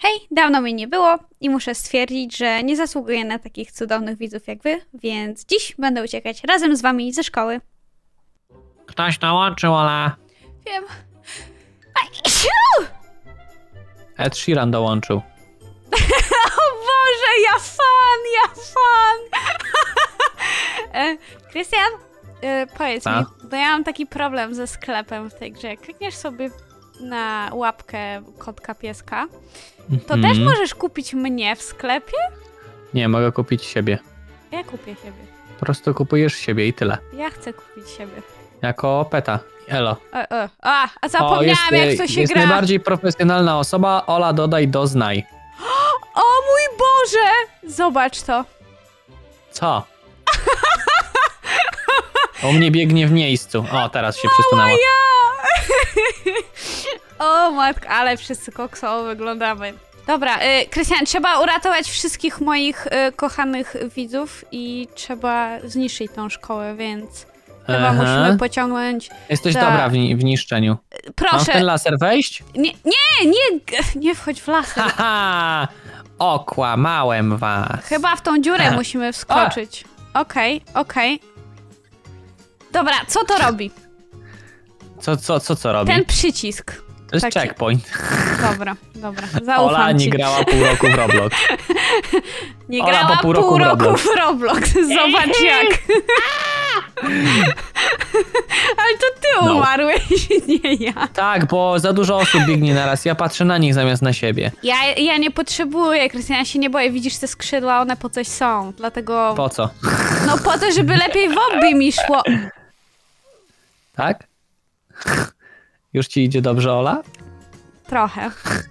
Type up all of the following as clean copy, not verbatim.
Hej, dawno mnie nie było i muszę stwierdzić, że nie zasługuję na takich cudownych widzów jak wy, więc dziś będę uciekać razem z wami ze szkoły. Ktoś dołączył, Ola. Wiem. Ed Sheeran dołączył. O Boże, ja fan! Krystian, powiedz mi, bo ja mam taki problem ze sklepem w tej grze. Jak klikniesz sobie na łapkę kotka pieska, to też możesz kupić mnie w sklepie? Nie, mogę kupić siebie. Ja kupię siebie. Po prostu kupujesz siebie i tyle. Ja chcę kupić siebie. Jako peta. Elo. A zapomniałam jak to się jest gra. Jest najbardziej profesjonalna osoba. Ola, dodaj doznaj. O mój Boże! Zobacz to. Co? U mnie biegnie w miejscu. O, teraz się przesunęła. O matka, ale wszyscy koksowo wyglądamy. Dobra, Krystian, trzeba uratować wszystkich moich kochanych widzów i trzeba zniszczyć tą szkołę, więc chyba musimy pociągnąć... Jesteś dobra w niszczeniu. Proszę. Mam w ten laser wejść? Nie wchodź w laser. Haha! Okłamałem was. Chyba w tą dziurę musimy wskoczyć. Okej. Dobra, co to robi? Co robi? Ten przycisk. To jest checkpoint. Dobra, zaufam Ola nie ci. grała pół roku w Roblox. Nie Ola grała po pół roku w Roblox. Zobacz jak. Ale to ty umarłeś, nie ja. Tak, bo za dużo osób biegnie naraz. Ja patrzę na nich zamiast na siebie. Ja nie potrzebuję, Krystian, ja się nie boję. Widzisz te skrzydła, one po coś są. Dlatego... Po co? No po to, żeby lepiej w obie mi szło. Tak? Już ci idzie dobrze, Ola? Trochę.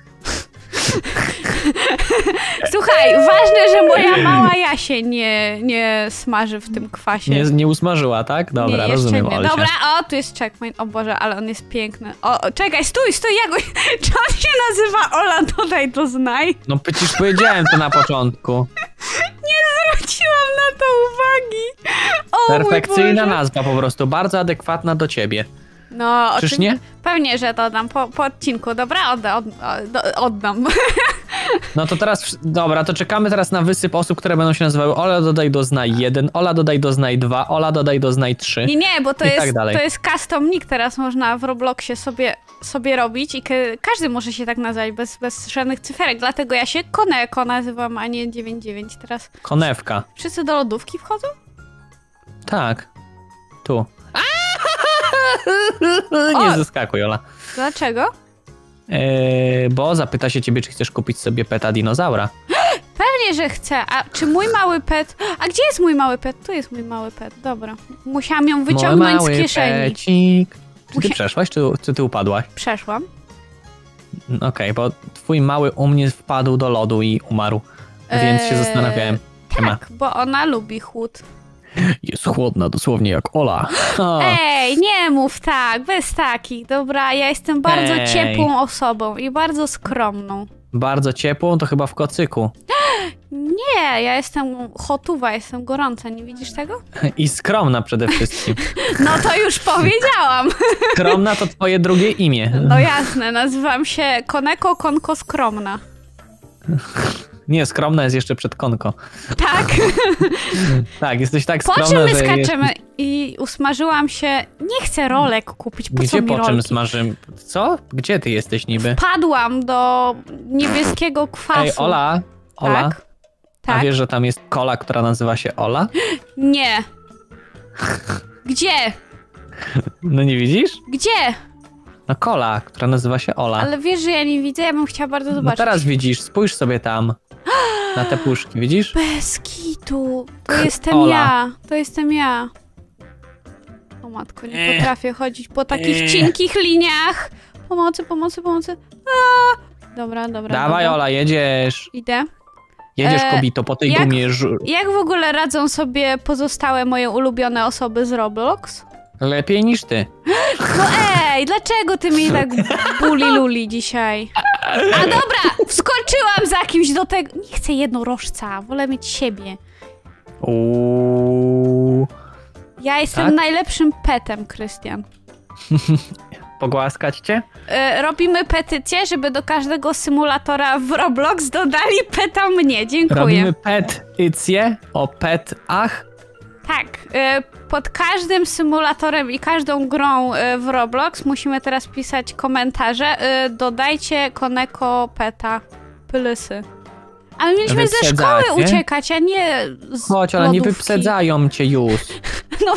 Słuchaj, ważne, że moja mała Jasie nie smaży w tym kwasie. Nie usmażyła, tak? Dobra, rozumiem, Olcia. Dobra, tu jest checkpoint. O Boże, ale on jest piękny. Czekaj, stój, jak... Czy on się nazywa Ola, dodaj to znaj? No przecież powiedziałem to na początku. Nie zwróciłam na to uwagi. O perfekcyjna nazwa po prostu, bardzo adekwatna do ciebie. No, czyż nie? Pewnie, że dodam po odcinku. Dobra, oddam. No to teraz, dobra, to czekamy teraz na wysyp osób, które będą się nazywały Ola dodaj doznaj 1, Ola dodaj doznaj 2, Ola dodaj doznaj 3. Nie, bo to tak jest custom nick, teraz można w Robloxie sobie robić i każdy może się tak nazwać bez żadnych cyferek, dlatego ja się Koneko nazywam, a nie 99 teraz. Konewka. Wszyscy do lodówki wchodzą? Tak. Tu. Nie zaskakuj, Ola. Dlaczego? Bo zapyta się ciebie, czy chcesz kupić sobie peta dinozaura. Pewnie, że chcę. A czy mój mały pet... A gdzie jest mój mały pet? Tu jest mój mały pet. Dobra. Musiałam ją wyciągnąć z kieszeni. Pecik. Czy ty przeszłaś, czy ty upadłaś? Przeszłam. Okej, bo twój mały u mnie wpadł do lodu i umarł. Więc się zastanawiałem. Tak, bo ona lubi chłód. Jest chłodna, dosłownie jak Ola. Ej, nie mów tak, bez takich, dobra? Ja jestem bardzo ciepłą osobą i bardzo skromną. Bardzo ciepłą? To chyba w kocyku. Nie, ja jestem hotuwa, jestem gorąca, nie widzisz tego? I skromna przede wszystkim. No to już powiedziałam. Skromna to twoje drugie imię. No jasne, nazywam się Koneko Konko Skromna. Nie, skromna jest jeszcze przed konko. Tak. Tak, jesteś tak skromna, po czym my że skaczemy i usmażyłam się... Nie chcę rolek kupić, po co mi rolki? Gdzie po czym smażymy? Co? Gdzie ty jesteś niby? Wpadłam do niebieskiego kwasu. Ej, Ola? Tak? A wiesz, że tam jest kola, która nazywa się Ola? Nie. Gdzie? No nie widzisz? Gdzie? No kola, która nazywa się Ola. Ale wiesz, że ja nie widzę, ja bym chciała bardzo zobaczyć. No teraz widzisz, spójrz sobie tam. Na te puszki, widzisz? Bez kitu. To jestem Ola. ja. To jestem ja. O matko, nie potrafię chodzić po takich cienkich liniach. Pomocy. Dobra. Dawaj, Ola, jedziesz. Idę. Jedziesz, kobito, po tej gumie. Jak w ogóle radzą sobie pozostałe moje ulubione osoby z Roblox? Lepiej niż ty. No ej, dlaczego ty mnie tak buli-luli dzisiaj? A dobra, wskoczyłam za kimś do tego... Nie chcę jednorożca, wolę mieć siebie. Ja jestem najlepszym petem, Krystian. pogłaskać cię? Robimy petycję, żeby do każdego symulatora w Roblox dodali peta mnie. Dziękuję. Robimy petycję o petach. Tak, pod każdym symulatorem i każdą grą w Roblox musimy teraz pisać komentarze. Dodajcie Koneko peta pylysy. Ale mieliśmy ze szkoły uciekać, a nie z Chodź, ale lodówki. nie wyprzedzają cię już. No,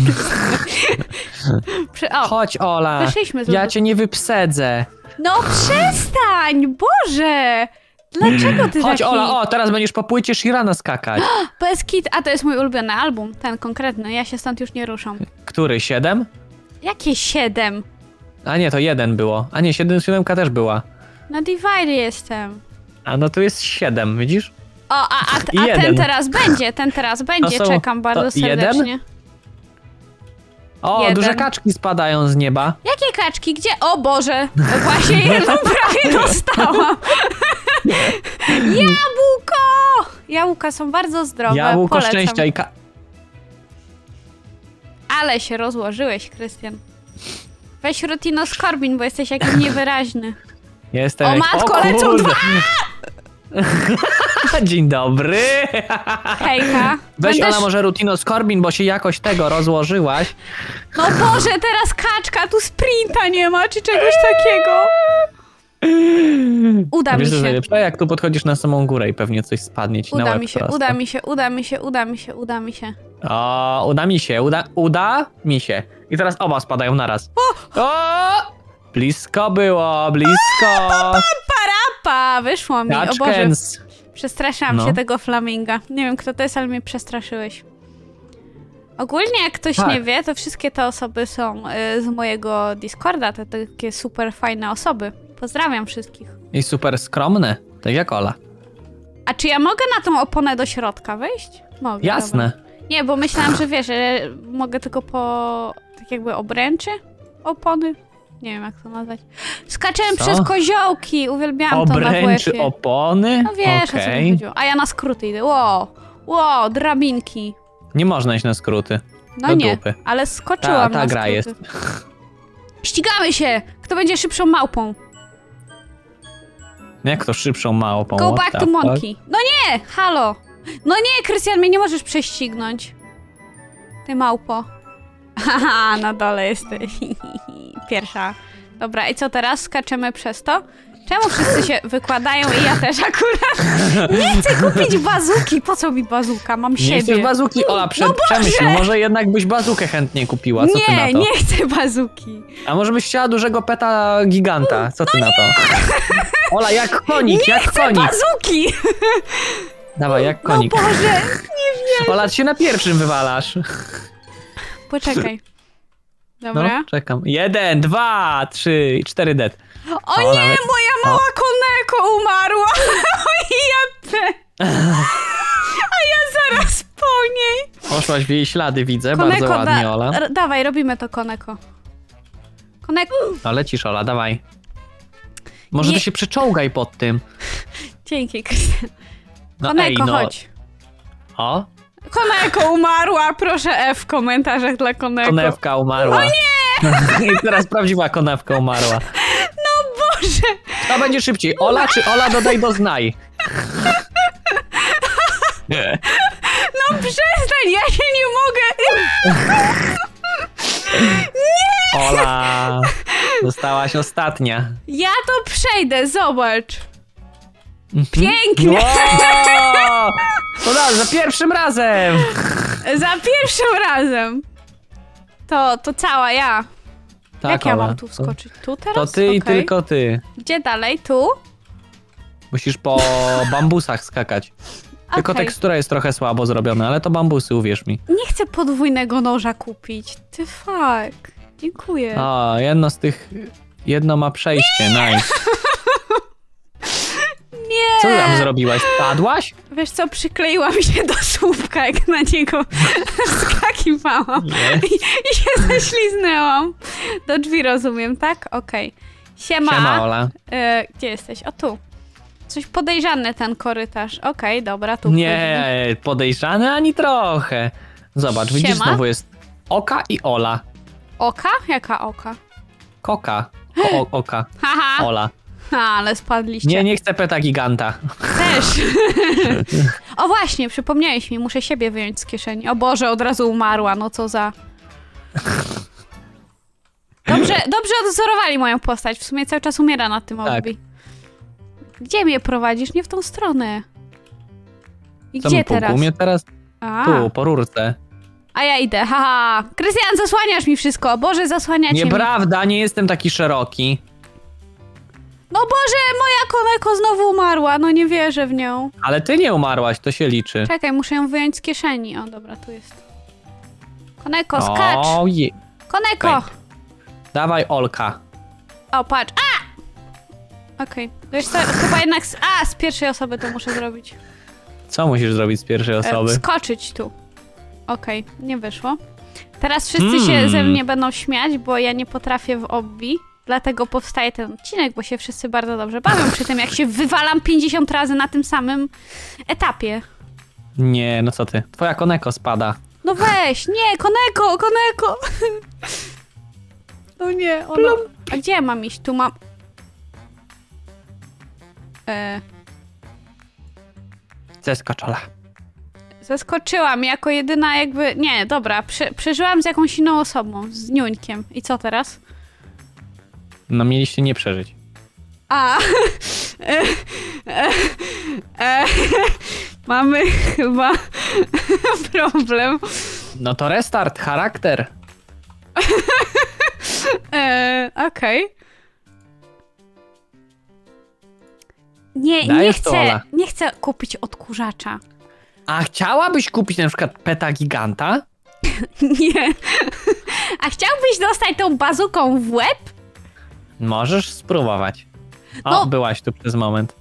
Chodź, Ola, wyszliśmy z ja lodówki. cię nie wyprzedzę. No przestań, Boże! Dlaczego ty Chodź, taki... Ola, teraz będziesz po płycie Shirana skakać. Bez kit, a to jest mój ulubiony album, ten konkretny, ja się stąd już nie ruszam. Który, 7? Jakie 7? A nie, to 1 było. A nie, 7 też była. Na Divide jestem. A no tu jest 7, widzisz? O, a jeden. ten teraz będzie, są- czekam bardzo to serdecznie. jeden? O, Jeden. duże kaczki spadają z nieba. Jakie kaczki? Gdzie? O Boże! Właśnie jedną prawie dostałam. Jabłko! Jabłka są bardzo zdrowe, Jabłko polecam. szczęścia i Ale się rozłożyłeś, Krystian. Weź Rutino Skorbin, bo jesteś jakiś niewyraźny. Jestem. O matko, lecą kurde. dwa! Dzień dobry. Hejka. Weź Będziesz- ona może Rutino Skorbin, bo się jakoś tego rozłożyłaś. No Boże, teraz kaczka, tu sprinta nie ma, czy czegoś takiego. Uda mi Wiesz, co jest się. najlepsze? Jak tu podchodzisz na samą górę i pewnie coś spadnie ci na Uda łeb mi się, prosto. uda mi się, uda mi się, uda mi się, uda mi się. O, uda mi się. I teraz oba spadają naraz. O! Blisko było, blisko. Parapa, wyszło mi, o Boże. Kaczkens. Przestraszyłam No. się tego flaminga. Nie wiem, kto to jest, ale mnie przestraszyłeś. Ogólnie, jak ktoś Tak. nie wie, to wszystkie te osoby są z mojego Discorda, te takie super fajne osoby. Pozdrawiam wszystkich. I super skromne, tak jak Ola. A czy ja mogę na tą oponę do środka wejść? Mogę. Jasne. Dobra. Nie, bo myślałam, że wiesz, że mogę tylko po tak jakby obręczy opony. Nie wiem, jak to nazwać. Skaczemy Co? przez koziołki, uwielbiałam to na Obręczy WF-ie. opony? No wiesz, o co mi Okej. chodziło. A ja na skróty idę. Ło, drabinki. Nie można iść na skróty. No Do nie, dupy. ale skoczyłam Ta na gra skróty. jest. Ścigamy się! Kto będzie szybszą małpą? Jak to szybszą małpą? Go What back the to fuck? monkey. No nie, halo. No nie, Krystian, mnie nie możesz prześcignąć. Ty małpo. Haha, na dole jesteś. Pierwsza. Dobra, i co teraz? Skaczemy przez to? Czemu wszyscy się wykładają i ja też akurat? Nie chcę kupić bazuki. Po co mi bazuka? Mam Nie siebie. chcesz bazuki? Ola, przemyśl, może jednak byś bazukę chętnie kupiła, co ty na Nie, to? nie chcę bazuki. A może byś chciała dużego peta giganta, co ty na to? Ola, jak konik, Nie jak chcę konik. bazuki. Dawaj, jak No konik. Boże, Ola, ty się na pierwszym wywalasz. poczekaj. No, Dobra. czekam. 1, 2, 3, 4 dead. O O, nie, nawet- moja mała Koneko umarła. I ja te. A ja zaraz po niej. Poszłaś w jej ślady, widzę, bardzo ładnie, Ola. Dawaj, robimy to, Koneko. Koneko. No lecisz, Ola, dawaj. Może Nie. ty się przeczołgaj pod tym. Dzięki, Krystian. No Koneko, ej, no. chodź. O, Koneko umarła, proszę F w komentarzach dla Koneko. konewka umarła. O nie! I teraz prawdziwa konewka umarła. No Boże. Kto będzie szybciej, Ola czy Ola dodaj do znaj? Nie. No przestań, ja się nie mogę. Ola, zostałaś ostatnia. Ja to przejdę, zobacz. Pięknie. Wow! No da, za pierwszym razem! Za pierwszym razem. To cała ja. Tak, Jak ja Ola, mam tu wskoczyć? Tu teraz? To ty i Okej. tylko ty. Gdzie dalej? Tu? Musisz po bambusach skakać. Tylko Okej. tekstura jest trochę słabo zrobiona, ale to bambusy, uwierz mi. Nie chcę podwójnego noża kupić. Ty fuck. Dziękuję. O, jedno ma przejście, nice. Nie. Co tam zrobiłaś? Padłaś? Wiesz co, przykleiłam się do słupka, jak na niego skakiwałam. Nie. I się ześliznęłam. Do drzwi rozumiem, tak? Okej. Siema. Siema, Ola. Gdzie jesteś? O, tu. Coś podejrzany ten korytarz. Okej, dobra, tu. Nie, podejrzane ani trochę. Zobacz, widzisz, Siema. znowu jest Oka i Ola. Oka? Jaka oka? Koka. Oka. Haha. Ola. Ale spadliście. Nie chcę peta giganta. Też. O właśnie, przypomniałeś mi, muszę siebie wyjąć z kieszeni. O Boże, od razu umarła, no co za... Dobrze odzorowali moją postać, w sumie cały czas umiera na tym Tak. obbi. Gdzie mnie prowadzisz? Nie w tą stronę. I Co gdzie mi teraz? U mnie teraz? A, Tu, po rurce. a ja idę, haha. Krystian, zasłaniasz mi wszystko. Boże, zasłaniacie mi. Nieprawda, nie jestem taki szeroki. No Boże, moja Koneko znowu umarła, no nie wierzę w nią. Ale ty nie umarłaś, to się liczy. Czekaj, muszę ją wyjąć z kieszeni. O, dobra, tu jest. Koneko, skacz! Ojej. Koneko! Dawaj Olka. O, patrz. A! Okej. Wiesz co, chyba jednak... z pierwszej osoby to muszę zrobić. Co musisz zrobić z pierwszej osoby? Wskoczyć tu. Okej, nie wyszło. Teraz wszyscy się ze mnie będą śmiać, bo ja nie potrafię w obbi. Dlatego powstaje ten odcinek, bo się wszyscy bardzo dobrze bawią przy tym, jak się wywalam 50 razy na tym samym etapie. Nie, no co ty. Twoja Koneko spada. No weź, nie, Koneko! No nie, ona... A gdzie ja mam iść? Tu mam... Zeskocz, Ola. Zaskoczyłam jako jedyna jakby... Nie, dobra, przeżyłam z jakąś inną osobą, z Niuńkiem. I co teraz? No mieliście nie przeżyć. A, mamy chyba problem. No to restart, charakter. Okej. Nie Dajesz to, Ola. nie chcę kupić odkurzacza. A chciałabyś kupić na przykład peta giganta? Nie. A chciałbyś dostać tą bazuką w łeb? Możesz spróbować. O, No. byłaś tu przez moment.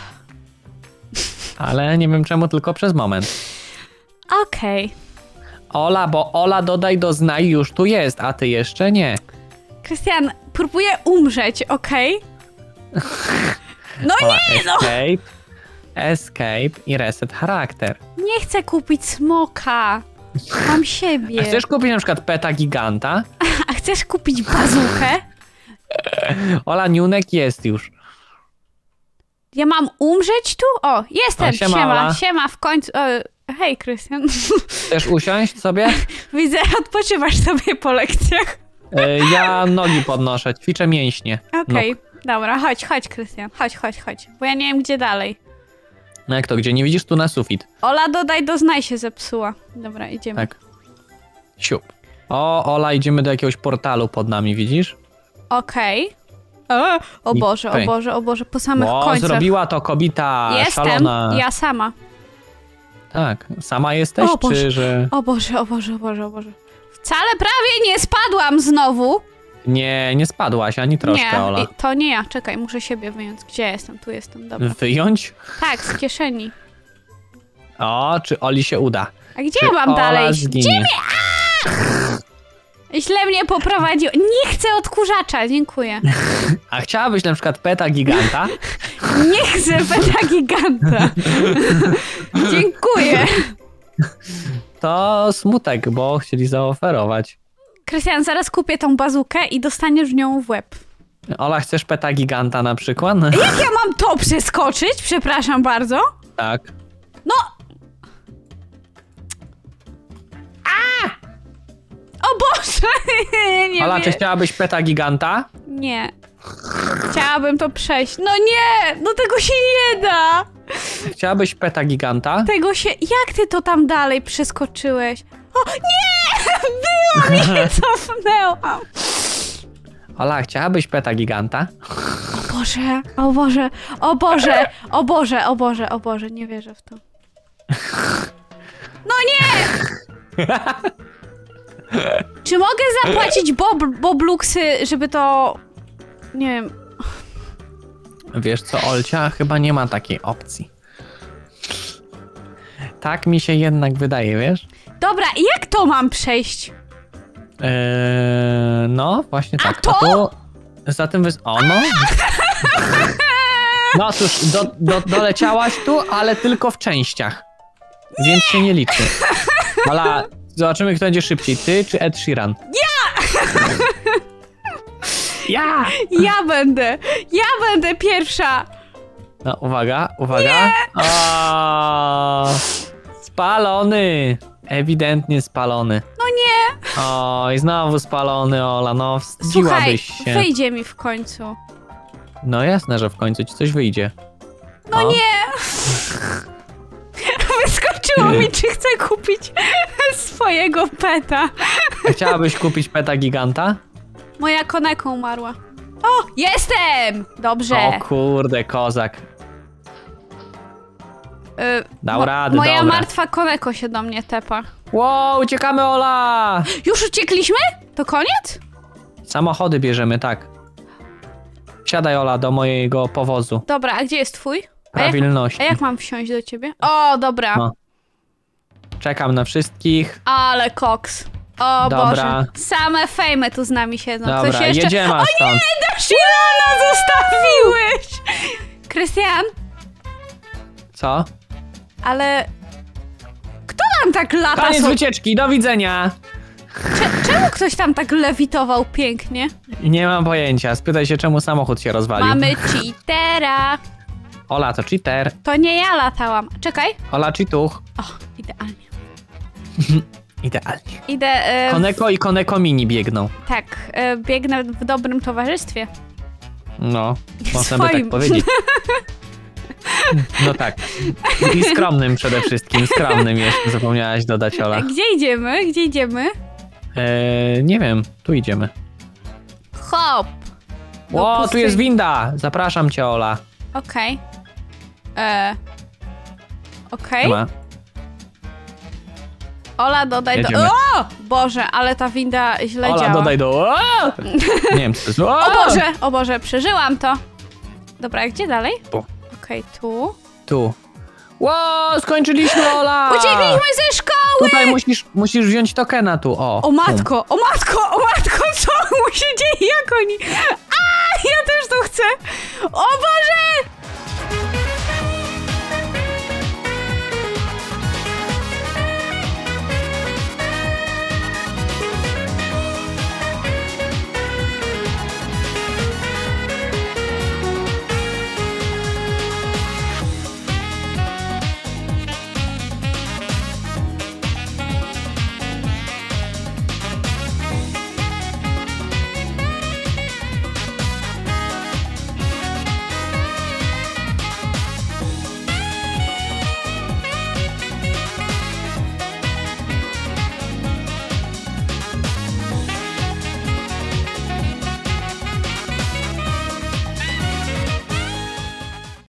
Ale nie wiem czemu, tylko przez moment. Okej. Ola, bo Ola dodaj do znaj już tu jest, a ty jeszcze nie. Krystian, próbuję umrzeć, okej? No Ola, nie, no! Escape i reset charakter. Nie chcę kupić smoka. Mam siebie. A chcesz kupić na przykład peta giganta? A chcesz kupić bazukę? Ola, Niunek jest już. Ja mam umrzeć tu? O, jestem. O, siema, Ola. Siema, w końcu. Hej, Krystian. Chcesz usiąść sobie? Widzę, odpoczywasz sobie po lekcjach. Ja nogi podnoszę, ćwiczę mięśnie. Okej, dobra, chodź, Krystian. Chodź. Bo ja nie wiem, gdzie dalej. No jak to, gdzie nie widzisz? Tu na sufit. Ola, dodaj do znaj się zepsuła. Dobra, idziemy. Tak. Siup. O, Ola, idziemy do jakiegoś portalu pod nami, widzisz? Okej. O I Boże, pyk. o Boże, po samych O, końcach. zrobiła to kobieta Jestem, szalona. ja sama. Tak, sama jesteś, O Boże. czy że... O Boże. Wcale prawie nie spadłam znowu. Nie spadłaś, ani troszkę, Nie, Ola. to nie ja. Czekaj, muszę siebie wyjąć. Gdzie ja jestem? Tu jestem, dobra. Wyjąć? Tak, z kieszeni. O, czy Oli się uda? A gdzie Czy ja mam Ola dalej? zginie? Źle mnie poprowadził. Nie chcę odkurzacza, dziękuję. A chciałabyś na przykład peta giganta? Nie chcę peta giganta. Dziękuję. To smutek, bo chcieli zaoferować. Krystian, zaraz kupię tą bazukę i dostaniesz nią w łeb. Ola, chcesz peta giganta na przykład? Jak ja mam to przeskoczyć? Przepraszam bardzo. Tak. No! O Boże! Nie Ola, wiem. czy chciałabyś peta giganta? Nie. Chciałabym to przejść. No nie! No tego się nie da! Chciałabyś peta giganta? Tego się... Jak ty to tam dalej przeskoczyłeś? O, nie! Byłam i się cofnęłam. Ola, chciałabyś peta giganta? O Boże, nie wierzę w to. No nie! Czy mogę zapłacić bobluksy, żeby to... Nie wiem... Wiesz co, Olcia? Chyba nie ma takiej opcji. Tak mi się jednak wydaje, wiesz? Dobra, i jak to mam przejść? No, właśnie tak. to? A tu za tym O, no. No cóż, doleciałaś tu, ale tylko w częściach. Więc się nie liczy. Ola, zobaczymy, kto będzie szybciej. Ty czy Ed Sheeran? Ja Ja będę pierwsza! No, uwaga. O, spalony. Ewidentnie spalony. No nie! Oj, znowu spalony, Ola, no Słuchaj, wstydziłabyś się. wyjdzie mi w końcu. No jasne, że w końcu ci coś wyjdzie. No nie! Wyskoczyło mi, czy chcę kupić swojego peta. Chciałabyś kupić peta giganta? Moja koneko umarła. O, jestem! Dobrze. O kurde, kozak. Dał radę, Moja dobra. martwa koneko się do mnie tepa. Wow, uciekamy, Ola! Już uciekliśmy? To koniec? Samochody bierzemy, tak. Siadaj, Ola, do mojego powozu. Dobra, a gdzie jest twój? Prawilności. A jak mam wsiąść do ciebie? O, dobra. No. Czekam na wszystkich. Ale koks. O Dobra. Boże. Same fejmy tu z nami siedzą. Dobra, Ktoś jeszcze... jedziemy O stąd. nie, Daszilana zostawiłeś! Krystian, Co? ale... Kto tam tak lata? Koniec wycieczki, do widzenia! Czemu ktoś tam tak lewitował pięknie? Nie mam pojęcia, spytaj się, czemu samochód się rozwalił. Mamy cheatera. Ola, to cheater. To nie ja latałam. Czekaj. Ola, cheatuch. O, idealnie. Idealnie. Idę... Koneko i Koneko Mini biegną. Tak, biegnę w dobrym towarzystwie. No, można by Swoim. tak powiedzieć. No tak. I skromnym przede wszystkim, skromnym jeszcze zapomniałaś dodać, Ola. Gdzie idziemy? Gdzie idziemy? Nie wiem, tu idziemy. Hop. Do O, tu pustyni. jest winda! Zapraszam cię, Ola. Okej. Okej. Chyba. Ola, dodaj do... Jedziemy. O! Boże, ale ta winda źle Ola, działa. dodaj do... O! Nie wiem, co to jest. O Boże, przeżyłam to. Dobra, gdzie dalej? Tu. Okej, tu. Tu. Wow, skończyliśmy, Ola! Uciekliśmy ze szkoły! Tutaj musisz wziąć tokena tu, o. O matko, co mu się dzieje? Jak oni... A, ja też tu chcę! O Boże!